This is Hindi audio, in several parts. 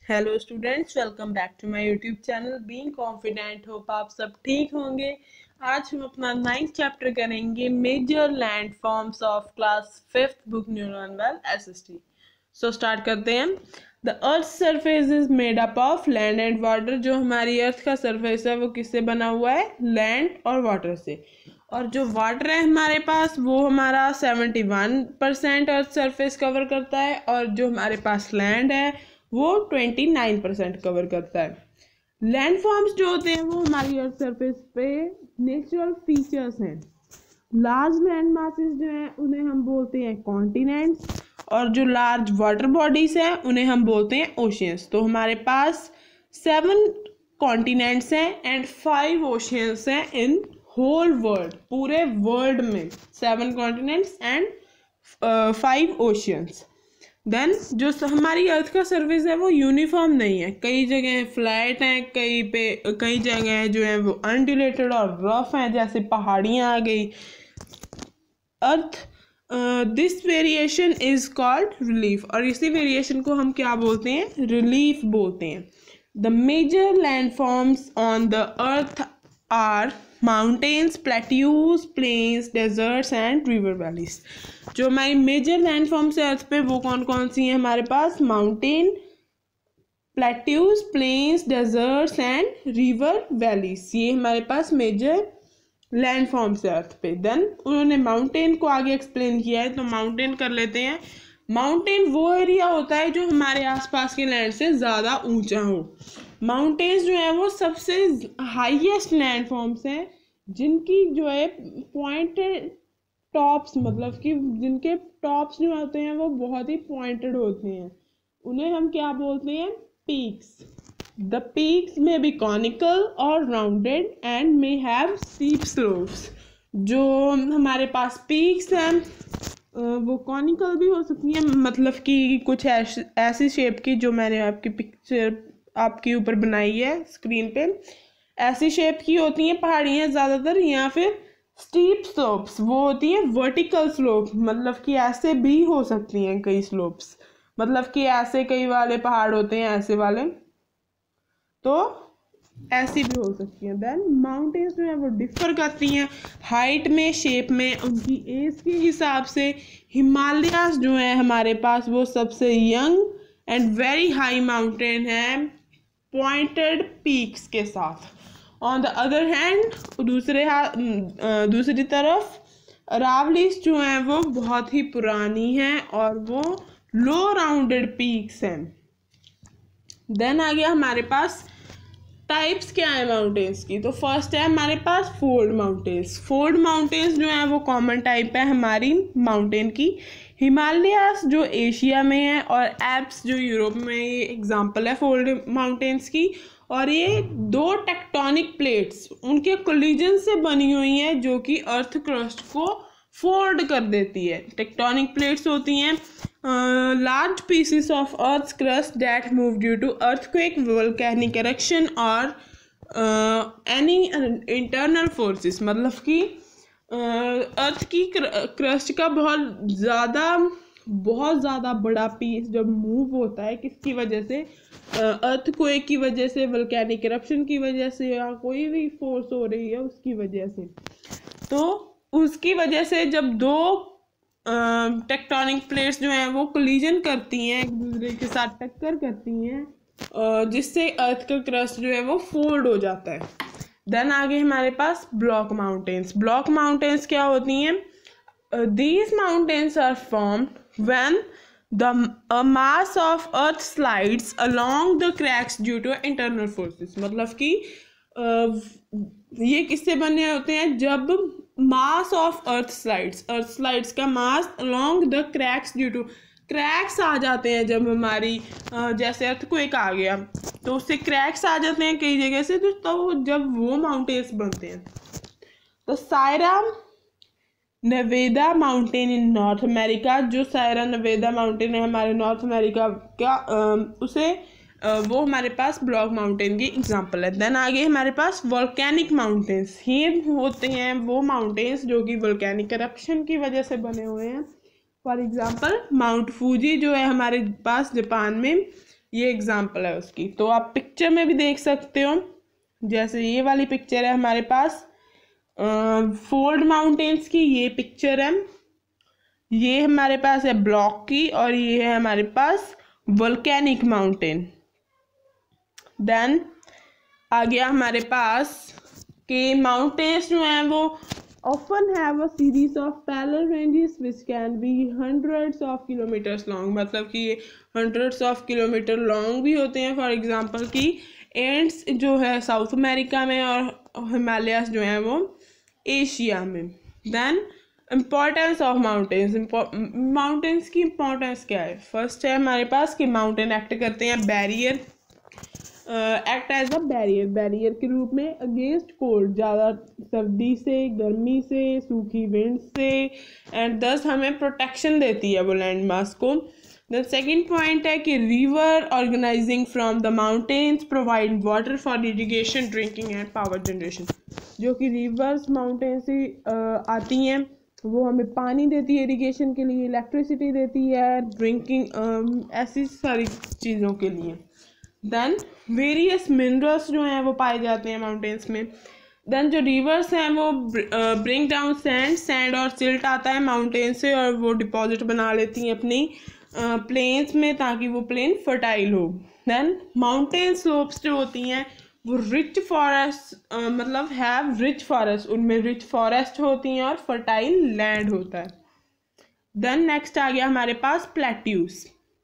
Hello students, welcome back to my YouTube channel being confident. Hope आप सब ठीक होंगे। आज हम अपना 9th चैप्टर करेंगे, major land forms of class 5th book new learn well SST. So start करते हैं। The earth surface is made up of land and water. जो हमारी अर्थ का सरफेस है वो किससे बना हुआ है? लैंड और वाटर से। और जो वाटर है हमारे पास वो हमारा 71% अर्थ सरफेस कवर करता है, और जो हमारे पास लैंड है वो 29% कवर करता है। लैंड फॉर्म्स जो होते हैं वो हमारी अर्थ सरफेस पे नेचुरल फीचर्स हैं। लार्ज लैंड मासेस जो हैं उन्हें हम बोलते हैं कॉन्टिनेंट्स, और जो लार्ज वाटर बॉडीज हैं उन्हें हम बोलते हैं ओशियंस। तो हमारे पास 7 कॉन्टिनेंट्स हैं एंड 5 ओशियंस हैं इन होल वर्ल्ड। पूरे वर्ल्ड में 7 कॉन्टिनेंट्स एंड 5 ओशियंस। देन जो हमारी अर्थ का सरफेस है वो यूनिफॉर्म नहीं है। कई जगह फ्लैट हैं, कई जगह जो है वो अनड्यूलेटेड और रफ हैं, जैसे पहाड़ियाँ आ गई। Earth this variation is called relief, और इसी वेरिएशन को हम क्या बोलते हैं? रिलीफ बोलते हैं। The major land forms on the earth are mountains, plateaus, plains, deserts and river valleys. जो हमारी मेजर लैंड फॉर्म्स है अर्थ पे वो कौन कौन सी हैं हमारे पास? Mountain, plateaus, plains, deserts and river valleys. ये हमारे पास मेजर लैंड फॉर्म्स है अर्थ पे। देन उन्होंने माउंटेन को आगे एक्सप्लेन किया है, तो माउंटेन कर लेते हैं। माउंटेन वो एरिया होता है जो हमारे आसपास के लैंड से ज़्यादा ऊंचा हो। माउंटेन्स जो है वो सबसे हाईएस्ट लैंड फॉर्म्स हैं जिनकी जो है पॉइंटेड टॉप्स, मतलब कि जिनके टॉप्स जो होते हैं वो बहुत ही पॉइंटेड होते हैं। उन्हें हम क्या बोलते हैं? Peaks. The peaks may be conical और rounded and may have steep slopes. जो हमारे पास पीक्स हैं वो कॉनिकल भी हो सकती हैं, मतलब कि कुछ ऐसी शेप की, जो मैंने आपकी पिक्चर आपके ऊपर बनाई है स्क्रीन पे, ऐसी शेप की होती हैं पहाड़ियाँ ज़्यादातर, या फिर स्टीप स्लोप्स वो होती हैं वर्टिकल स्लोप, मतलब कि ऐसे भी हो सकती हैं कई स्लोप्स, मतलब कि ऐसे कई वाले पहाड़ होते हैं ऐसे वाले, तो ऐसी भी हो सकती हैं। देन माउंटेन्स जो है वो डिफर करती हैं हाइट में, शेप में, उनकी एज के हिसाब से। हिमालयास जो है हमारे पास वो सबसे young and very high mountain है पॉइंटेड पीक्स के साथ। ऑन द अदर हैंड दूसरी तरफ अरावलीज जो हैं वो बहुत ही पुरानी हैं और वो लो राउंडेड पीक्स हैं। देन आ गया हमारे पास टाइप्स क्या है माउंटेन्स की। तो फर्स्ट है हमारे पास फोल्ड माउंटेन्स। फोल्ड माउंटेन्स जो है वो कॉमन टाइप है हमारी माउंटेन की। हिमालयास जो एशिया में है और एल्प्स जो यूरोप में, ये एग्जांपल है फोल्ड माउंटेन्स की। और ये 2 टेक्टोनिक प्लेट्स उनके कोलिजन से बनी हुई हैं जो कि अर्थ क्रस्ट को फोल्ड कर देती है। टेक्टोनिक प्लेट्स होती हैं large pieces of earth's crust that move due to earthquake, volcanic eruption और any internal forces। मतलब कि अर्थ की क्रस्ट का बहुत ज़्यादा बड़ा पीस जब मूव होता है, किसकी वजह से? अर्थक्वेक की वजह से, वोल्केनिक इरप्शन की वजह से, या कोई भी फोर्स हो रही है उसकी वजह से। तो उसकी वजह से जब 2 टेक्टोनिक प्लेट्स जो हैं वो कोलिजन करती हैं, एक दूसरे के साथ टक्कर करती हैं, जिससे अर्थ का क्रस्ट जो है वो फोल्ड हो जाता है। देन आगे हमारे पास ब्लॉक माउंटेन्स। ब्लॉक माउंटेन्स क्या होती हैं? These mountains are formed when the mass of earth slides along the cracks due to internal forces. मतलब कि ये किससे बने होते हैं? जब मास ऑफ अर्थ स्लाइड्स का mass along the cracks due to cracks आ जाते हैं। जब हमारी जैसे अर्थक्वेक आ गया तो उससे क्रैक्स आ जाते हैं कई जगह से, तो जब वो माउंटेन्स बनते हैं। तो Sierra Nevada mountain in North America, जो सायरा नेवेदा माउंटेन है हमारे नॉर्थ अमेरिका का, वो हमारे पास ब्लॉक माउंटेन की एग्जांपल है। देन आगे हमारे पास वोल्केनिक माउंटेन्स। ये होते हैं वो माउंटेन्स जो कि वोल्केनिक करप्शन की वजह से बने हुए हैं। फॉर एग्जांपल माउंट फूजी जो है हमारे पास जापान में, ये एग्जांपल है उसकी। तो आप पिक्चर में भी देख सकते हो, जैसे ये वाली पिक्चर है हमारे पास फोल्ड माउंटेन्स की, ये पिक्चर है, ये हमारे पास है ब्लॉक की, और ये है हमारे पास वोल्केनिक माउंटेन। देन आ गया हमारे पास कि माउंटेन्स जो हैं वो often have a series of parallel ranges which can be hundreds of kilometers long, मतलब कि ये hundreds of kilometer long भी होते हैं। फॉर एग्जांपल कि एंड्स जो है साउथ अमेरिका में और हिमालयस जो हैं वो एशिया में। Then importance of mountains, mountains की इम्पोर्टेंस क्या है? फर्स्ट है हमारे पास कि माउंटेन एक्ट करते हैं barrier, act as a barrier के रूप में अगेंस्ट कोल्ड, ज़्यादा सर्दी से, गर्मी से, सूखी विंड से, एंड दस हमें प्रोटेक्शन देती है वो लैंड मास को। द सेकेंड पॉइंट है कि river organizing from the mountains provide water for irrigation, drinking and power generation. जो कि रिवर्स माउंटेन से आती हैं, वो हमें पानी देती है इरिगेशन के लिए, इलेक्ट्रिसिटी देती है, ड्रिंकिंग, ऐसी सारी चीज़ों के लिए। देन वेरियस मिनरल्स जो हैं वो पाए जाते हैं माउंटेन्स में। देन जो रिवर्स हैं वो ब्रिंग डाउन सैंड और सिल्ट आता है माउंटेन से, और वो डिपॉजिट बना लेती हैं अपनी प्लेन्स में, ताकि वो प्लेन फर्टाइल हो। देन माउंटेन स्लोप्स जो होती हैं वो रिच फॉरेस्ट, मतलब हैव रिच फॉरेस्ट, उनमें रिच फॉरेस्ट होती हैं और फर्टाइल लैंड होता है। देन नेक्स्ट आ गया हमारे पास प्लेट्यूज।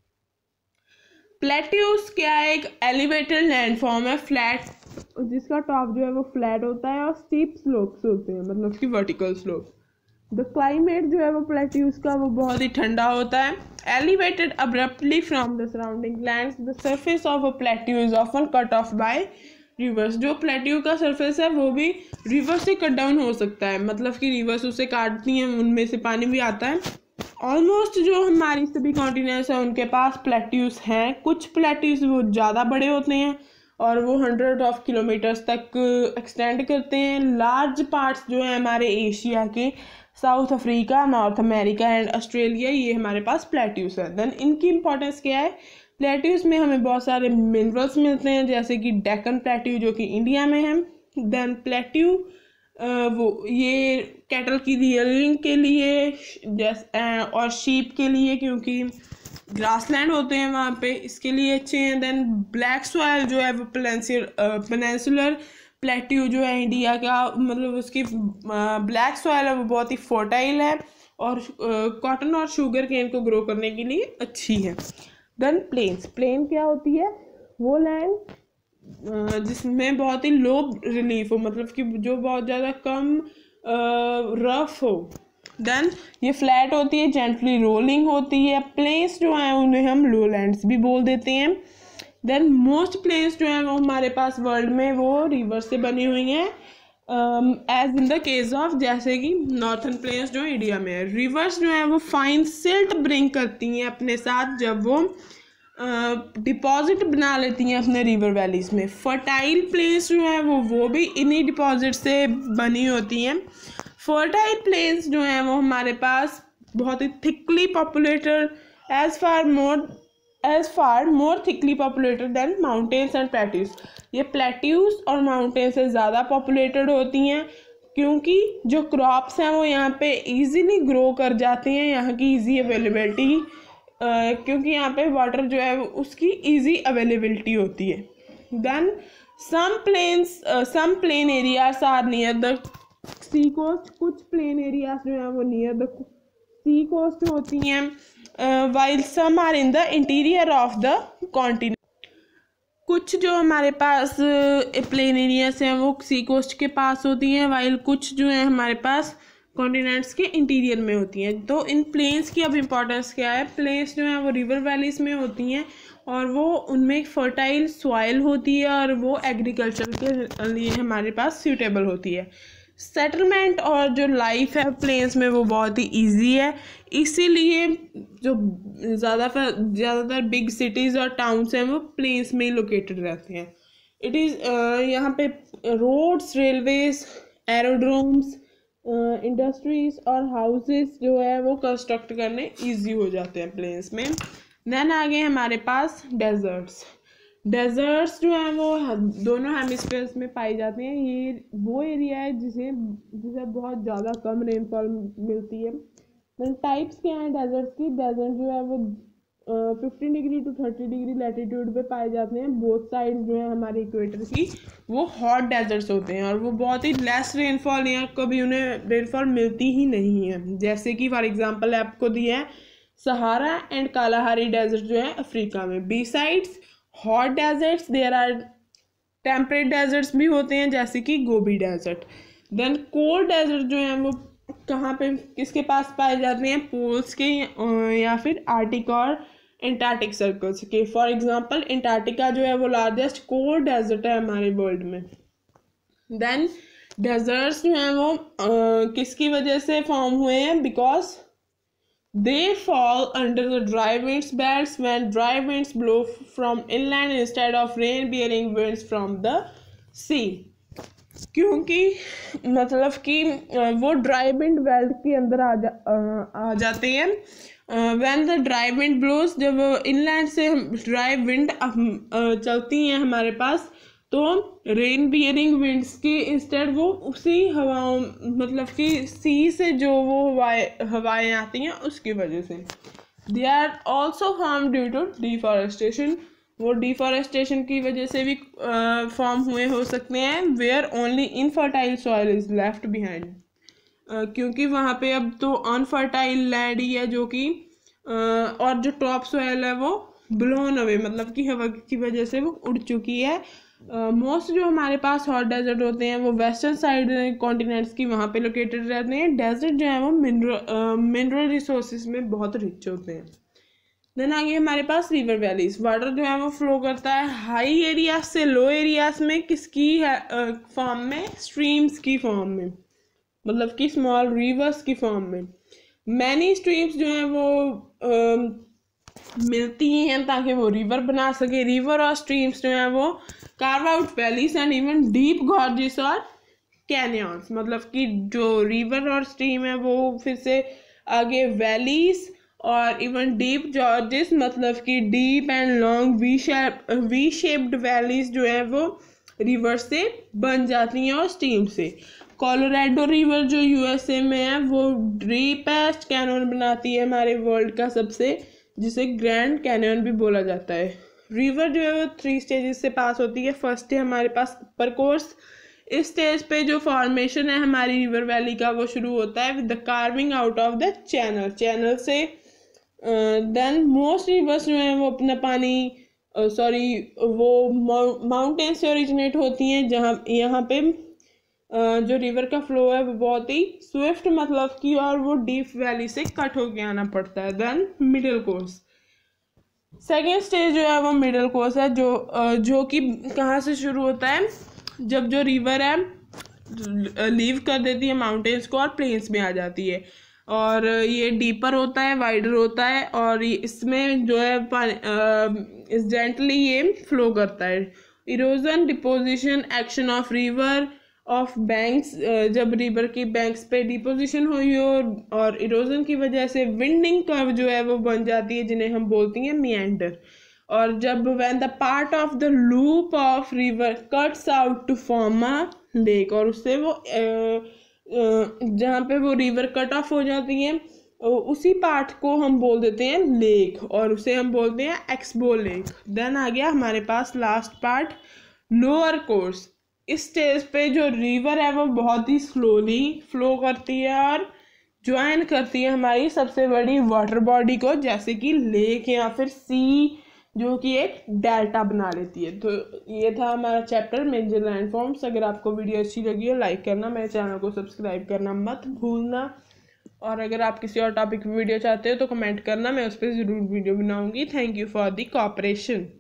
प्लेट्यूज क्या है? एक एलिवेटेड लैंडफॉर्म है, फ्लैट, जिसका टॉप जो है वो फ्लैट होता है और स्टीप स्लोप्स होते हैं, मतलब कि वर्टिकल स्लोप। द क्लाइमेट जो है वो प्लेट्यूज का वो बहुत ही ठंडा होता है। Elevated abruptly from the surrounding lands, the surface of a plateau is often cut off by rivers. जो प्लेट्यू का सरफेस है वो भी रिवर से कट डाउन हो सकता है, मतलब कि रिवर्स उसे काटती हैं, उनमें से पानी भी आता है। ऑलमोस्ट जो हमारी सभी कॉन्टिनेंट्स हैं उनके पास प्लेट्यूज हैं। कुछ प्लेट्यूज वो ज़्यादा बड़े होते हैं और वो 100 ऑफ किलोमीटर्स तक एक्सटेंड करते हैं। लार्ज पार्ट्स जो हैं हमारे एशिया के, South Africa, North America and Australia, ये हमारे पास प्लेट्यूज हैं। देन इनकी इंपॉर्टेंस क्या है? प्लेट्यूज में हमें बहुत सारे मिनरल्स मिलते हैं, जैसे कि डेक्कन प्लेट्यू जो कि इंडिया में है। देन प्लेट्यू वो ये कैटल की रियरिंग के लिए और शीप के लिए, क्योंकि ग्रासलैंड होते हैं वहाँ पे, इसके लिए अच्छे हैं। देन ब्लैक सॉयल जो है वो पेनिनसुलर प्लेट्यू जो है इंडिया का, मतलब उसकी ब्लैक सॉयल है वो बहुत ही फर्टाइल है और कॉटन और शुगर केन को ग्रो करने के लिए अच्छी है। देन प्लेन्स, प्लेन क्या होती है? वो लैंड जिसमें बहुत ही लो रिलीफ हो, मतलब कि जो बहुत ज़्यादा कम रफ हो। देन ये फ्लैट होती है, जेंटली रोलिंग होती है। प्लेन्स जो हैं उन्हें हम लोलैंड्स भी बोल देते हैं। देन मोस्ट प्लेन्स जो हैं वो हमारे पास वर्ल्ड में वो रिवर से बनी हुई हैं, as in the case of जैसे कि नॉर्थन प्लेन्स जो इंडिया में है। रिवर्स जो हैं वो फाइन सिल्ट ब्रिंग करती हैं अपने साथ जब वो डिपॉजिट बना लेती हैं अपने रिवर वैलीज में। फर्टाइल प्लेस जो है वो भी इन्हीं डिपॉजिट से बनी होती हैं। फर्टाइल प्लेस जो हैं वो हमारे पास बहुत ही thickly populated, as far more thickly populated than mountains and plateaus. ये प्लेट्यूज और माउंटेन से ज़्यादा पॉपुलेटेड होती हैं, क्योंकि जो क्रॉप्स हैं वो यहाँ पे इजीली ग्रो कर जाती हैं, यहाँ की इजी अवेलेबिलिटी, क्योंकि यहाँ पे वाटर जो है उसकी इजी अवेलेबिलिटी होती है। Then some plain areas are near the sea coast, कुछ प्लेन एरियाज जो है वो नियर द सी कोस्ट होती हैं, while some are in the interior of the continent. कुछ जो हमारे पास प्लेन एरियाज हैं वो सी कोस्ट के पास होती हैं, वाइल कुछ जो है हमारे पास कॉन्टिनेंट्स के इंटीरियर में होती हैं। तो इन प्लेन्स की अब इम्पोर्टेंस क्या है? प्लेन्स जो हैं वो रिवर वैलीज में होती हैं और वो उनमें फर्टाइल सॉइल होती है और वो एग्रीकल्चर के लिए हमारे पास सूटेबल होती है। सेटलमेंट और जो लाइफ है प्लेन्स में वो बहुत ही इजी है, इसीलिए जो ज़्यादातर बिग सिटीज़ और टाउन्स हैं वो प्लेन्स में ही लोकेटेड रहते हैं। इट इज़ यहाँ पे रोड्स, रेलवेज, एरोड्रोम्स, इंडस्ट्रीज और हाउसेस जो है वो कंस्ट्रक्ट करने इजी हो जाते हैं प्लेन्स में। देन आ गए हमारे पास डेजर्ट्स। डेजर्ट्स जो हैं वो दोनों हेमिस्फीयर्स में पाई जाते हैं। ये वो एरिया है जिसे बहुत ज़्यादा कम रेनफॉल मिलती है। देन टाइप्स क्या हैं डेजर्ट्स की? डेजर्ट जो है वो 15 डिग्री टू 30 डिग्री लैटिट्यूड पे पाए जाते हैं। बोथ साइड जो है हमारे इक्वेटर की वो हॉट डेजर्ट्स होते हैं और वो बहुत ही लेस रेनफॉल या कभी उन्हें रेनफॉल मिलती ही नहीं है। जैसे कि फॉर एग्जांपल आपको दिया है सहारा एंड कालाहारी डेजर्ट जो है अफ्रीका में। Besides hot deserts there are temperate deserts भी होते हैं जैसे कि Gobi desert. Then cold desert जो है वो कहाँ पे किसके पास पाए जाते हैं? पोल्स के या फिर आर्टिक और एंटार्क्टिक सर्कल्स के। फॉर एग्जांपल एंटार्क्टिका जो है वो लार्जेस्ट कोल्ड डेजर्ट है हमारे वर्ल्ड में। देन डेजर्ट्स जो हैं वो किसकी वजह से फॉर्म हुए हैं? Because they fall under the dry winds belts when dry winds blow from inland instead of rain bearing winds from the sea। क्योंकि मतलब कि वो ड्राई विंड बेल्ट के अंदर आ जाते हैं। When the dry wind blows, जब इनलैंड से ड्राई विंड चलती हैं हमारे पास, तो रेन बियरिंग विंड्स की इंस्टेड वो उसी हवाओं मतलब कि सी से जो वो हवाएं आती हैं उसकी वजह से। They are also form due to deforestation. वो डिफॉरेस्टेशन की वजह से भी फॉर्म हुए हो सकते हैं। Where only infertile soil is left behind, क्योंकि वहाँ पे अब तो अनफर्टाइल लैंड ही है जो कि और जो टॉप सॉइल है वो ब्लोन अवे मतलब कि हवा की वजह से वो उड़ चुकी है। मोस्ट जो हमारे पास हॉट डेजर्ट होते हैं वो वेस्टर्न साइड कॉन्टिनेंट्स की वहाँ पे लोकेटेड रहते हैं। डेजर्ट जो है वो मिनरल रिसोर्सेज में बहुत रिच होते हैं। देन आगे हमारे पास रिवर वैलीज। वाटर जो है वो फ्लो करता है हाई एरियाज से लो एरियाज में, किसकी फॉर्म में? स्ट्रीम्स की फॉर्म में, मतलब कि स्मॉल रिवर्स की फॉर्म में। मैनी स्ट्रीम्स जो हैं वो मिलती हैं ताकि वो रिवर बना सके। रिवर और स्ट्रीम्स जो हैं वो carve out valleys and even deep gorges और कैनियंस, मतलब कि जो रिवर और स्ट्रीम है वो फिर से आगे वैलीज और इवन डीप जॉर्जेस मतलब कि deep and long V shaped valleys जो है वो रिवर से बन जाती हैं और स्ट्रीम से। कोलोराडो रिवर जो यूएसए में है वो डीपेस्ट कैनन बनाती है हमारे वर्ल्ड का सबसे, जिसे ग्रैंड कैनियन भी बोला जाता है। रिवर जो है वो 3 स्टेजेस से पास होती है। फर्स्ट है हमारे पास अपर कोर्स। इस स्टेज पे जो फॉर्मेशन है हमारी रिवर वैली का वो शुरू होता है with the carving out of the channel से। देन मोस्ट रिवर्स जो है वो अपना पानी वो माउंटेन से ओरिजिनेट होती हैं, जहाँ यहाँ पे जो रिवर का फ्लो है वो बहुत ही स्विफ्ट मतलब कि और वो डीप वैली से कट होके आना पड़ता है। Then middle course. Second stage जो है वो मिडिल कोर्स है जो कि कहाँ से शुरू होता है? जब जो रिवर है लीव कर देती है माउंटेन्स को और प्लेन्स में आ जाती है, और ये डीपर होता है, वाइडर होता है, और इसमें जो है जेंटली ये फ्लो करता है। Erosion deposition action of river of banks, जब रिवर की बैंक्स पे डिपोजिशन हुई हो और इरोजन की वजह से विंडिंग कर्व जो है वो बन जाती है जिन्हें हम बोलते हैं मिएंडर। और जब when the part of the loop of river cuts out to form a lake, और उससे वो जहाँ पे वो रिवर कट ऑफ हो जाती है उसी पार्ट को हम बोल देते हैं लेक, और उसे हम बोलते हैं एक्सबो लेक। देन आ गया हमारे पास लास्ट पार्ट लोअर कोर्स। इस स्टेज पे जो रिवर है वो बहुत ही स्लोली फ्लो करती है और ज्वाइन करती है हमारी सबसे बड़ी वाटर बॉडी को, जैसे कि लेक या फिर सी, जो कि एक डेल्टा बना लेती है। तो ये था हमारा चैप्टर मेजर लैंडफॉर्म्स। अगर आपको वीडियो अच्छी लगी हो लाइक करना, मेरे चैनल को सब्सक्राइब करना मत भूलना, और अगर आप किसी और टॉपिक पर वीडियो चाहते हो तो कमेंट करना, मैं उस पर ज़रूर वीडियो बनाऊंगी। Thank you for the cooperation.